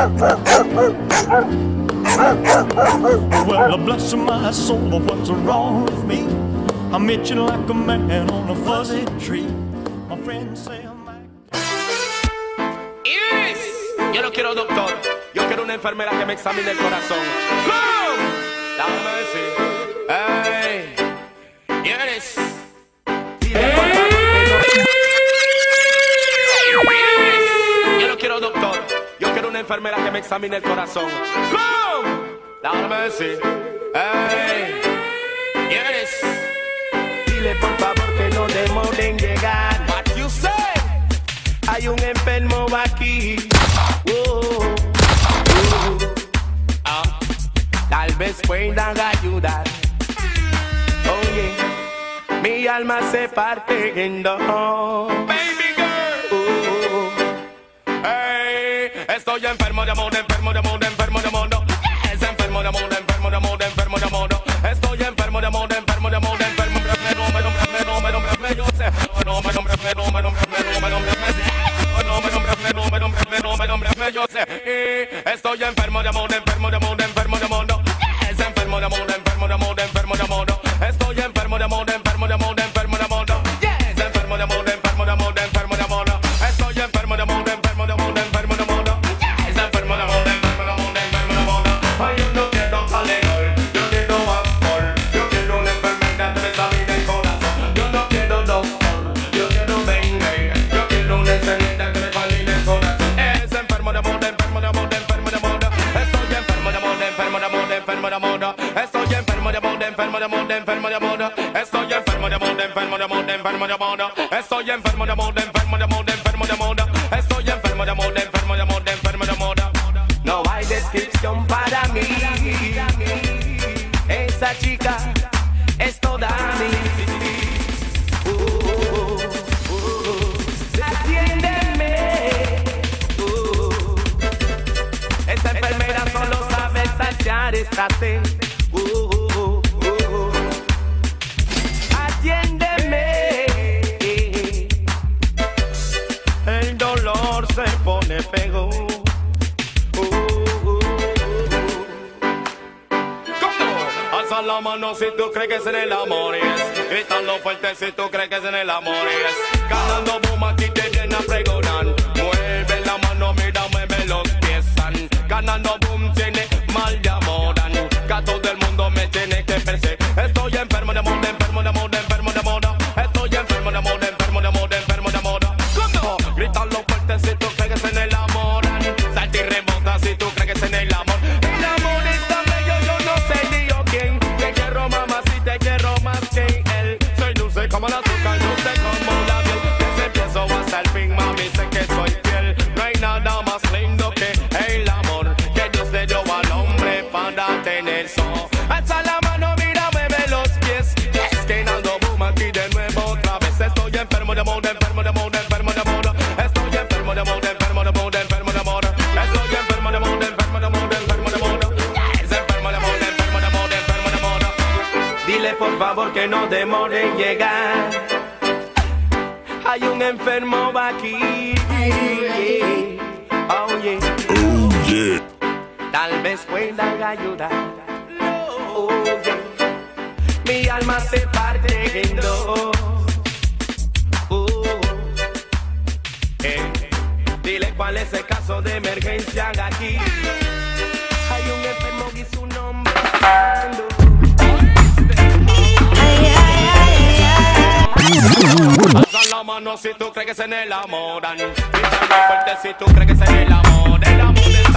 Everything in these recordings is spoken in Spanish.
Well, bless my soul, what's wrong with me? I'm itching like a man on a fuzzy tree. My friends say I'm Iris, yo no quiero doctor, yo quiero una enfermera que me examine el corazón. ¡Come! Dame decir, hey, Iris. Yo no quiero doctor, yo quiero una enfermera que me examine el corazón. ¡Come! Dame decir, hey, Iris. Dile por favor que no demore en llegar. What you say? Hay un enfermo aquí. Tal vez puedan ayudar. Oye, mi alma se parte en dos. Baby girl. Hey, estoy enfermo de amor, enfermo de amor, enfermo de amor. Es enfermo de amor, enfermo de amor, enfermo de amor. Estoy enfermo de amor, enfermo de amor, enfermo de amor. Estoy enfermo de amor, enfermo de amor, enfermo de amor. Es enfermo de amor, enfermo de amor, enfermo de amor. Estoy enfermo de amor, enfermo de amor, enfermo de amor. Es enfermo de amor, enfermo de amor, enfermo de amor. Estoy enfermo de amor, enfermo de amor, enfermo de amor. Es enfermo de amor, enfermo de amor, enfermo de amor. Ay, yo no quiero alegar, yo quiero amor. Yo quiero una enfermedad que me examine el corazón. Yo no quiero doctor, yo quiero venga. Yo quiero una enfermedad que me examine el corazón. Es enfermo de amor, enfermo de amor, enfermo de amor. Estoy enfermo de amor, enfermo de amor, enfermo de amor. Estoy enfermo de amor, enfermo de amor, enfermo de amor. Estoy enfermo de amor, enfermo de amor, enfermo de amor. Estoy enfermo de amor, enfermo de amor, enfermo de amor. Estoy enfermo de amor, enfermo de amor, enfermo de amor. No hay descripción para mí. Esa chica es toda mí. Atiéndeme. Esa enfermera solo sabe saciar esta sed. Atiéndeme. El dolor se pone pego. Alza la mano si tú crees que es en el amor, yes. Gritando fuerte si tú crees que es en el amor, yes. Ganando boom aquí te llena pregonan. Mueve la mano, mira, mueve los pies. Ganando boom tiene mal de amor. Que a todo el mundo me tiene que perseguir. Estoy enfermo de amor, enfermo de amor, enfermo de amor. Estoy enfermo de amor, enfermo de amor, enfermo de amor. ¿Cómo? Gritando fuerte si tú crees que es en el amor. Salta y rebota si tú crees que es en el amor. El amor es tan bello, yo no sé ni yo quién. Te quiero mamá si te quiero más que él. Soy dulce como el azúcar, dulce como la miel. Desde empiezo hasta el fin, mami, sé que soy fiel. No hay nada más lindo que el amor que Dios le dio al hombre para tener so. Alza la mano, mira, mueve los pies. Es que nando boom aquí de nuevo otra vez. Estoy enfermo de amor, enfermo de amor, enfermo de amor. Estoy enfermo de amor, enfermo de amor, enfermo de amor. Estoy enfermo de amor, enfermo de amor, enfermo de amor. Es enfermo de amor, enfermo de amor, enfermo de amor. Dile por favor que no demore en llegar. Hay un enfermo aquí. Oh yeah. Oh yeah. Tal vez puedan ayudar. Oh yeah. Mi alma se parte en dos. Dile cuál es el caso de emergencia aquí. Hay un enfermo y su nombre alza la mano si tú crees que se enamoran. Grítalo fuerte si tú crees que se enamoran. El amor está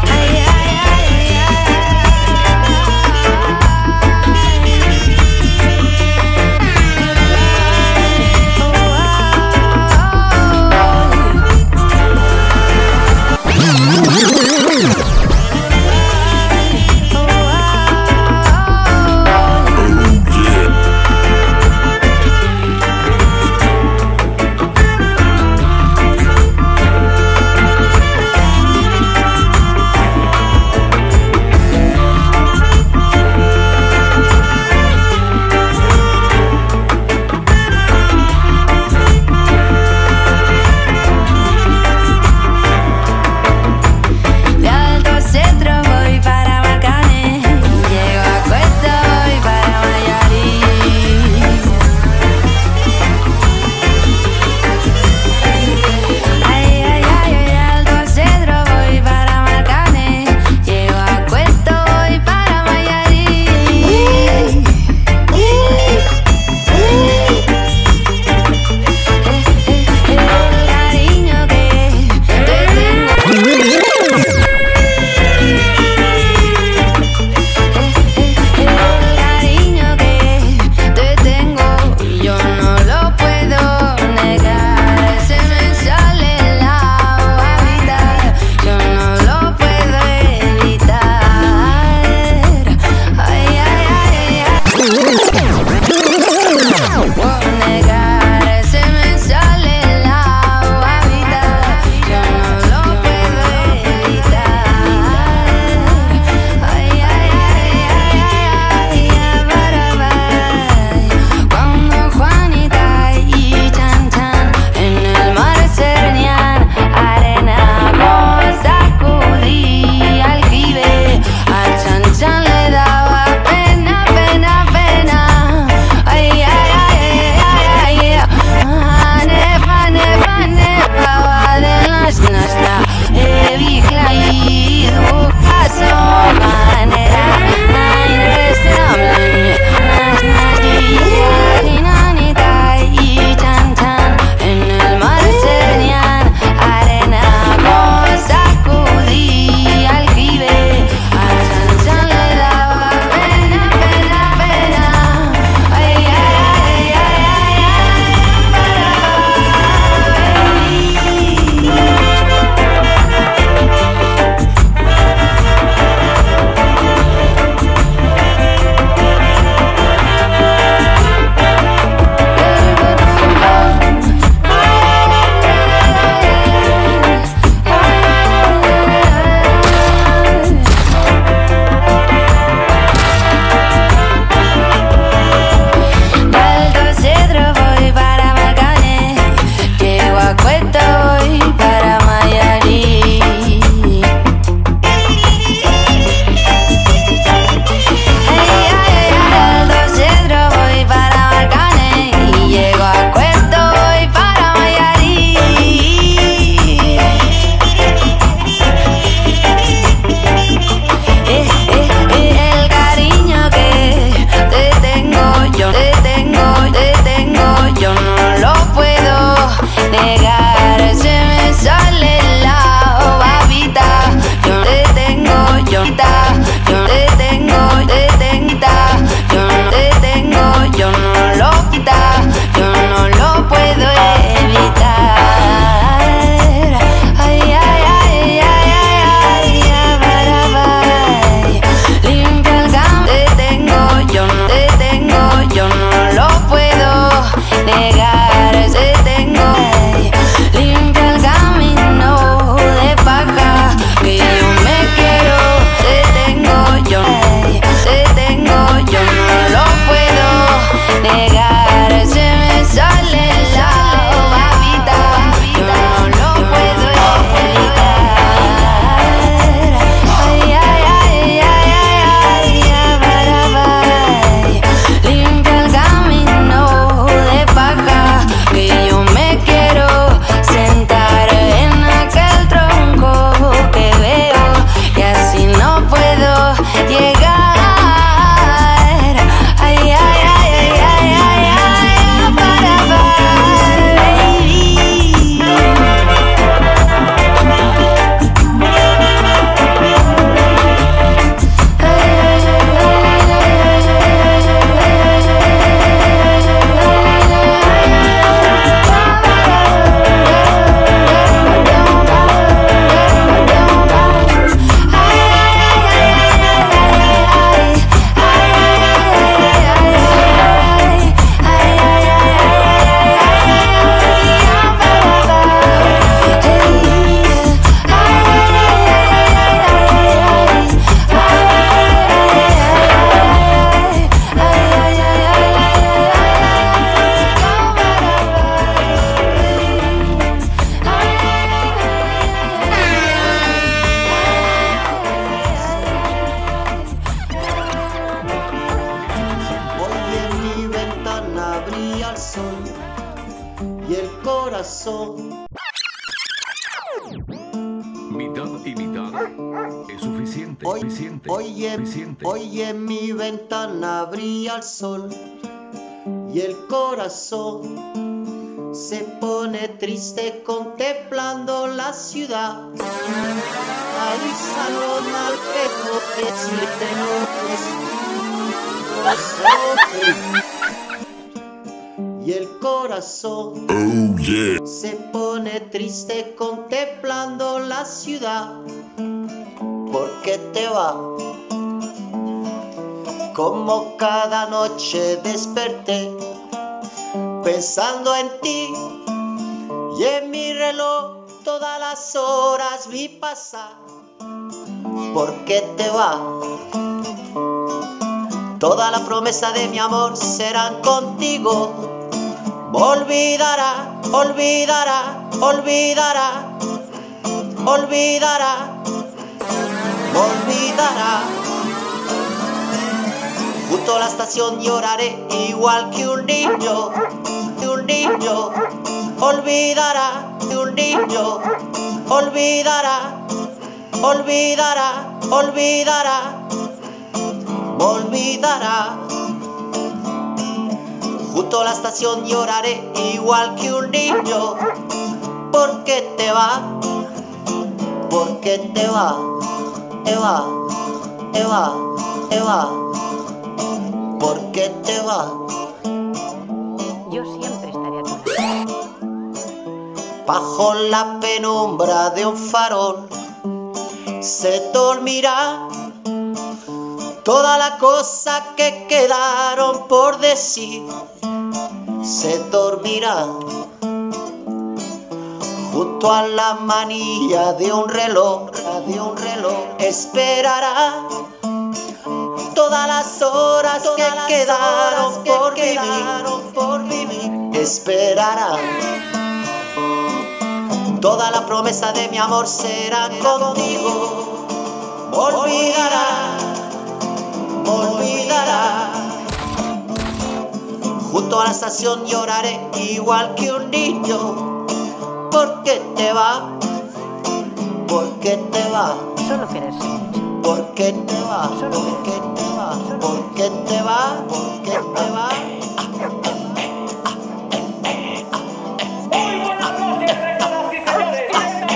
Hoy en mi ventana brilla el sol y el corazón se pone triste contemplando la ciudad. Ahí salón al que y el corazón se pone triste contemplando la ciudad. ¿Por qué te va? Como cada noche desperté pensando en ti y en mi reloj todas las horas vi pasar. ¿Por qué te va? Toda la promesa de mi amor serán contigo. Olvidará, olvidará, olvidará, olvidará, olvidará. Junto a la estación lloraré igual que un niño, olvidará, un niño, olvidará, olvidará, olvidará, olvidará. Junto a la estación lloraré igual que un niño. ¿Por qué te va? ¿Por qué te va? Te va, te va, te va. ¿Por qué te va? Yo siempre estaré a tu lado. Bajo la penumbra de un farol se dormirá toda la cosa que quedaron por decir. Se dormirá junto a la manilla de un reloj, esperará todas las horas que quedaron por vivir, esperará. Toda la promesa de mi amor será contigo. Olvidará, olvidará. Junto a la estación lloraré igual que un niño. ¿Por qué te va? ¿Por qué te va? Solo quererse mucho. ¿Por qué te va? ¿Por qué te va? ¿Por qué te va? ¿Por qué te va? Muy buenas noches, señoras y señores.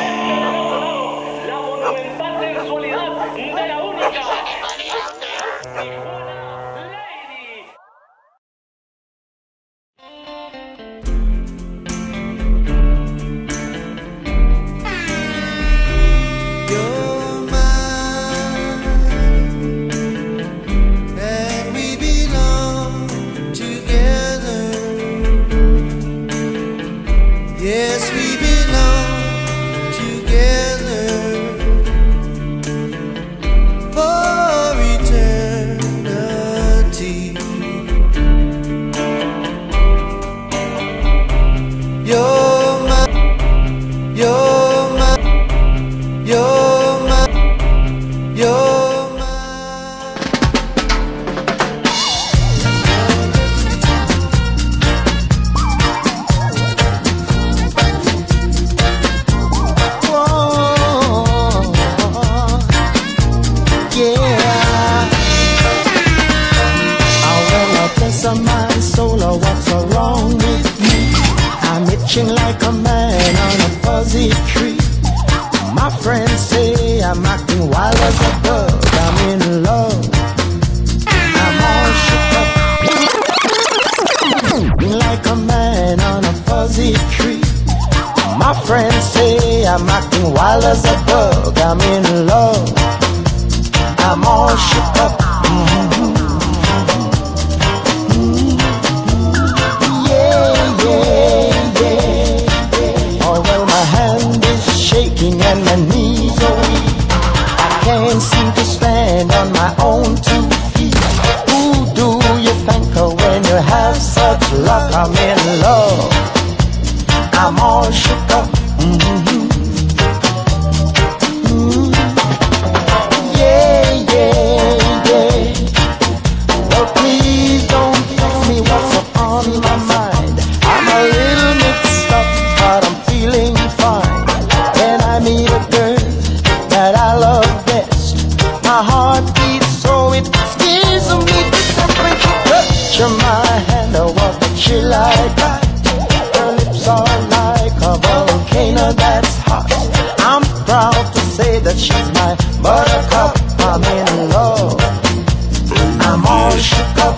La monumental sensualidad de la única Tijuana Lady. You're mine, and we belong together. Yes, we belong together for eternity. You're mine, you're mine, you're mine, you're mine. Whoa, yeah. Well, bless my soul, or what's wrong with me? I'm itching like a man on a fuzzy tree. My friends say I'm acting wild as a bug. I'm in love. I'm all shook up like a man on a fuzzy tree. My friends say I'm acting wild as a bug. I'm in love. I'm all shook up. Yeah, yeah, yeah. Oh well, my hand is shaking and my knees are weak. I can't seem to stand on my own 2 feet. Who do you think of when you have such luck? I'm in love. I'm all shook up. Yeah, yeah, yeah. Well, please don't ask me what's up on my mind. I'm a little mixed up, but I'm feeling fine. When I meet a girl say that she's my buttercup. I'm in love. I'm all shook up.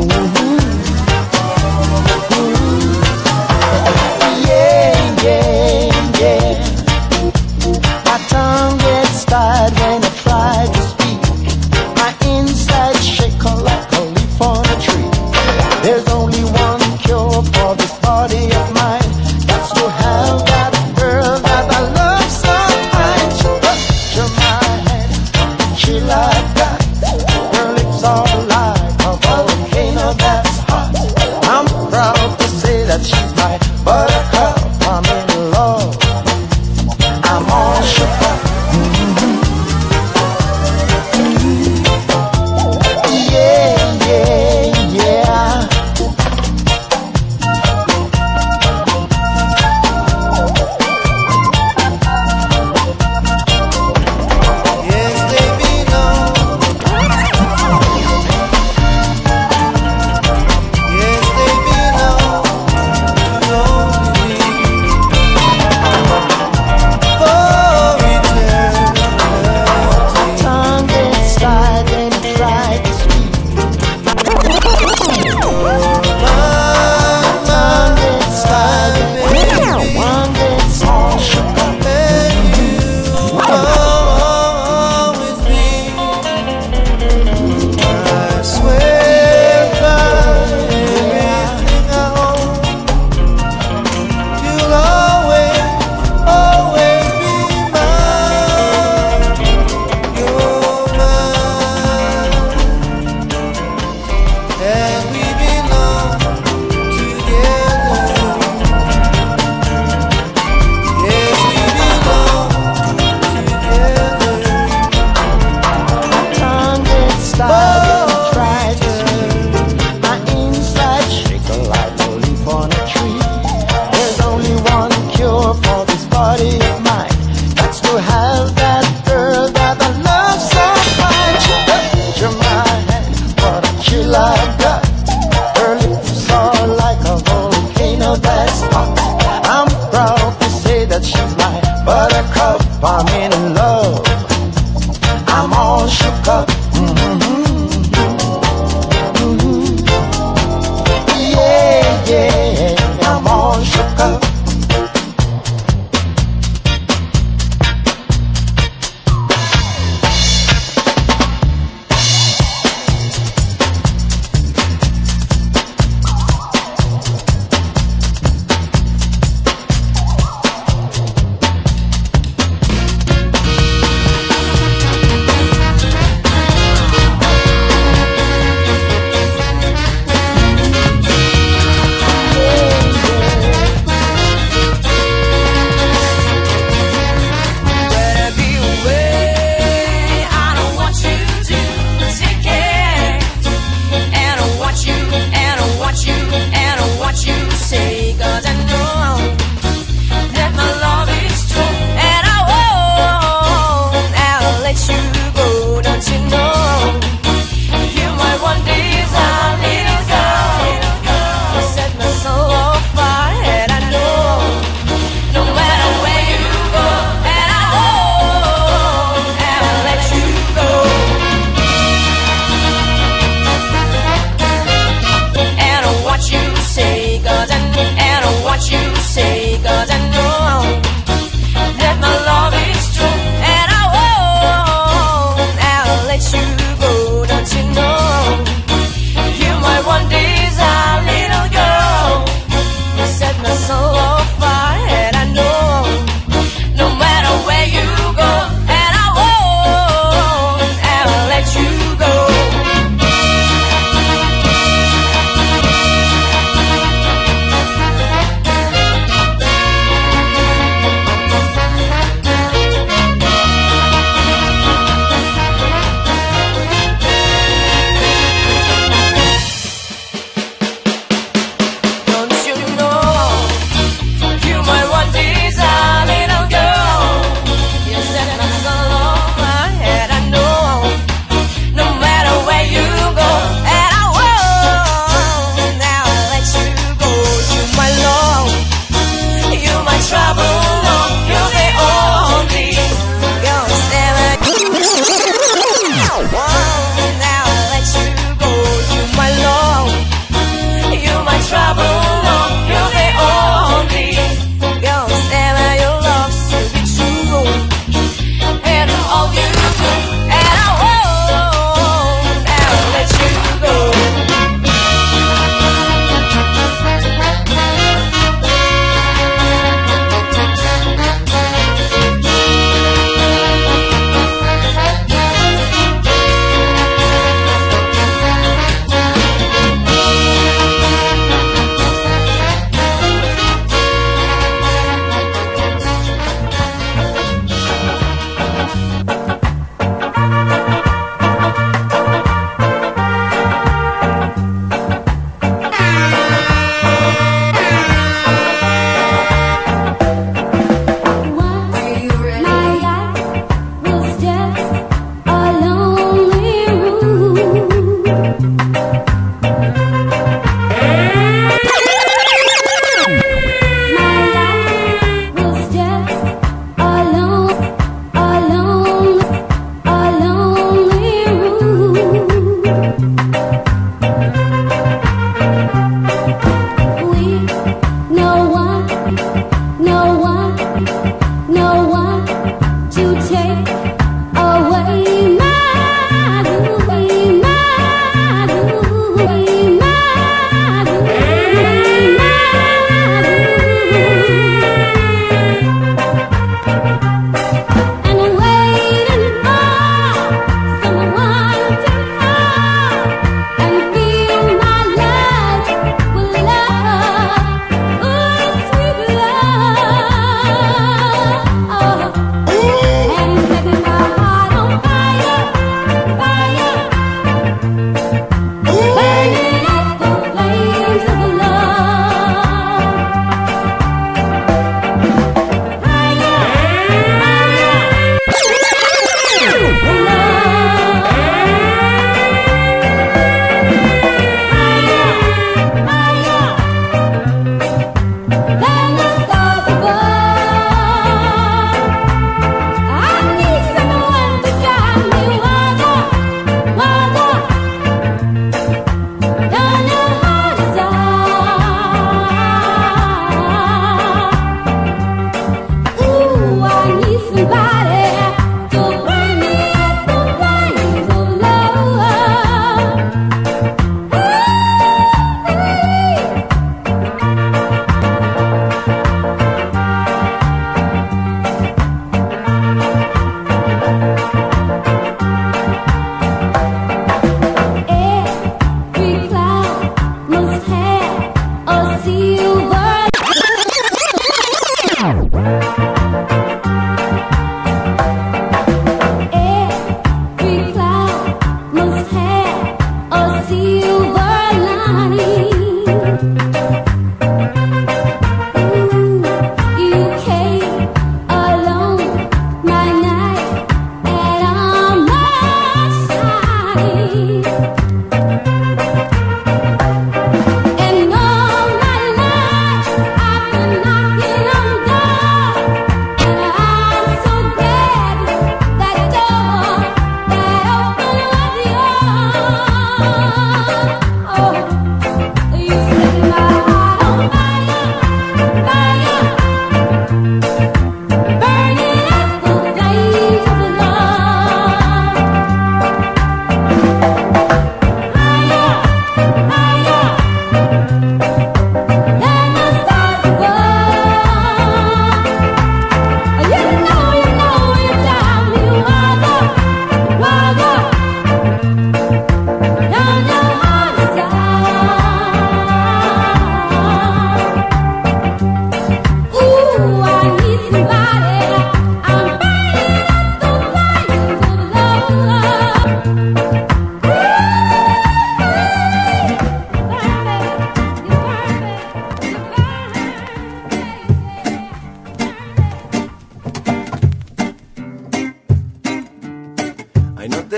Yeah, yeah, yeah. My tongue gets tired when I try to speak. My inside shake like a leaf on a tree. There's only one cure for this body of mine. That's to have that girl that I love so much. Touch my head, she like that. Her lips are like a volcano that's hot. I'm proud to say that she's my buttercup. I'm in love. I'm all shook up. Yeah, yeah, yeah. Yes, they belong. Yes, they belong to only for eternity. Tongue gets tied when I try to speak. My tongue gets tied, baby. One gets all shook up. And you always be. I swear by everything I own, you'll always, always be mine. You're mine, and we belong together. Yes, we belong together. My tongue gets tired when I try to speak. My inside shake like a leaf on a tree. There's only one cure for this body of mine. That's to have that girl that I love so much. Touch my hand, what a chill I've got. Her lips are like a volcano that's hot. I'm proud to say that she's my buttercup. I'm in love. I'm all shook up. Yeah, yeah, I'm all shook up.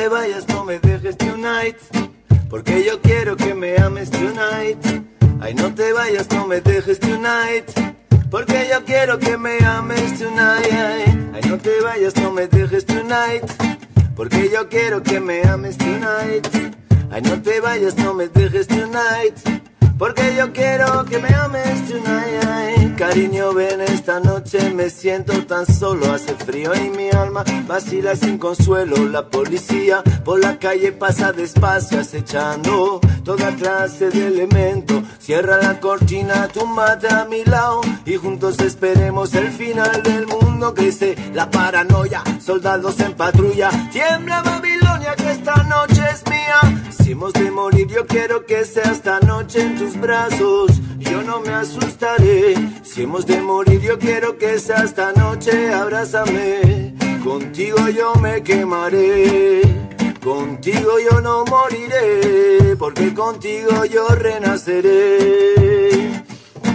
te vayas, no me dejes tonight, porque yo quiero que me ames tonight. Ay, no te vayas, no me dejes tonight, porque yo quiero que me ames tonight. Ay, no te vayas, no me dejes tonight, porque yo quiero que me ames tonight. Ay, no te vayas, no me dejes tonight, porque yo quiero que me ames tonight. Ay, cariño, ven esta noche, me siento tan solo, hace frío y mi alma vacila sin consuelo. La policía por la calle pasa despacio, acechando toda clase de elementos. Cierra la cortina, túmbate a mi lado y juntos esperemos el final del mundo. Crece la paranoia, soldados en patrulla, tiembla Babilonia que esta noche es mía. Si hemos de morir, yo quiero que sea esta noche en tus brazos, yo no me asustaré. Si hemos de morir, yo quiero que sea esta noche, abrázame. Contigo yo me quemaré, contigo yo no moriré, porque contigo yo renaceré.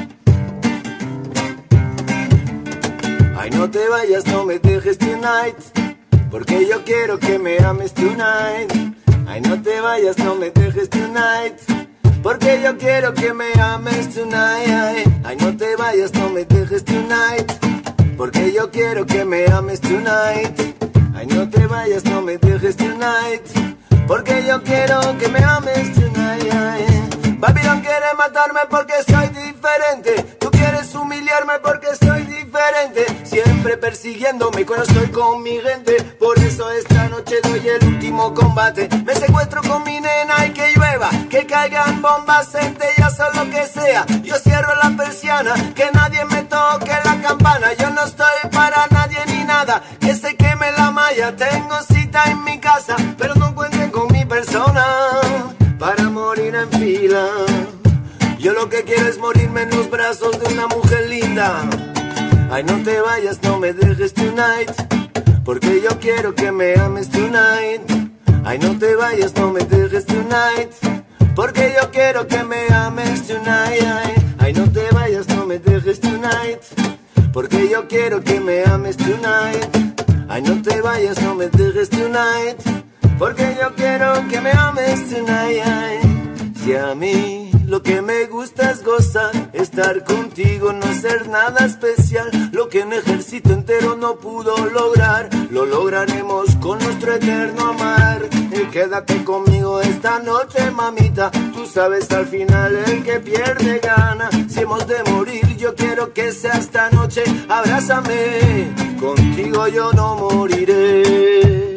Ay, no te vayas, no me dejes tonight, porque yo quiero que me ames tonight. Ay, no te vayas, no me dejes tonight, porque yo quiero que me ames tonight. Ay, no te vayas, no me dejes tonight, porque yo quiero que me ames tonight. Ay, no te vayas, no me dejes tonight, porque yo quiero que me ames tonight. Babilón quiere matarme porque soy diferente, tú quieres humillarme porque soy diferente, siempre persiguiéndome cuando estoy con mi gente. Por eso esta noche doy el último combate, me secuestro con mi nena y que llueva, que caigan bombas, centellas o lo que sea. Yo cierro la persiana, que nadie me toque la campana. Yo no estoy para nadie ni nada, que se queme la malla. Tengo cita en mi casa, pero no cuenten con mi persona para morir en fila. Yo lo que quiero es morirme en los brazos de una mujer linda. Ay, no te vayas, no me dejes tonight, porque yo quiero que me ames tonight. Ay, no te vayas, no me dejes tonight, porque yo quiero que me ames tonight. Ay, no te vayas, no me dejes tonight, porque yo quiero que me ames tonight. Ay, no te vayas, no me dejes tonight, porque yo quiero que me ames tonight. Si a mí lo que me gusta es gozar, estar contigo, no ser nada especial. Lo que un ejército entero no pudo lograr, lo lograremos con nuestro eterno amar. Quédate conmigo esta noche, mamita, tú sabes al final el que pierde gana. Si hemos de morir, yo quiero que sea esta noche, abrázame, contigo yo no moriré.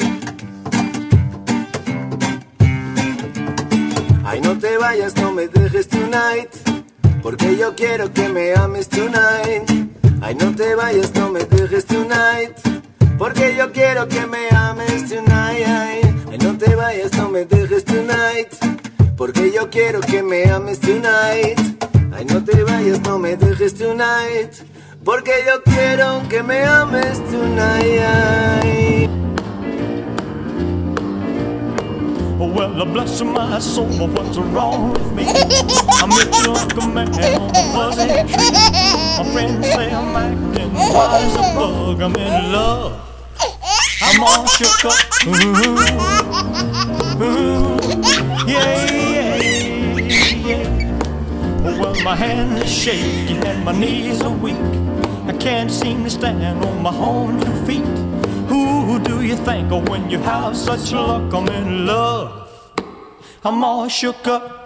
Ay, no te vayas, no me dejes tonight, porque yo quiero que me ames tonight. Ay, no te vayas, no me dejes tonight, porque yo quiero que me ames tonight. Ay, no te vayas, no me dejes tonight, porque yo quiero que me ames tonight. Ay, no te vayas, no me dejes tonight, porque yo quiero que me ames tonight. Well, bless my soul, what's wrong with me? I met you like a man on a fuzzy tree. My friends say I'm acting wild as a bug. I'm in love, I'm all shook up. Yeah, yeah, yeah. Well, my hand is shaking and my knees are weak. I can't seem to stand on my own 2 feet. Who do you think of when you have such luck? I'm in love, I'm all shook up.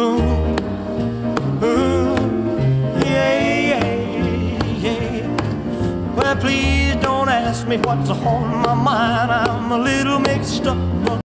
Yeah, yeah, yeah. Well, please don't ask me what's on my mind. I'm a little mixed up.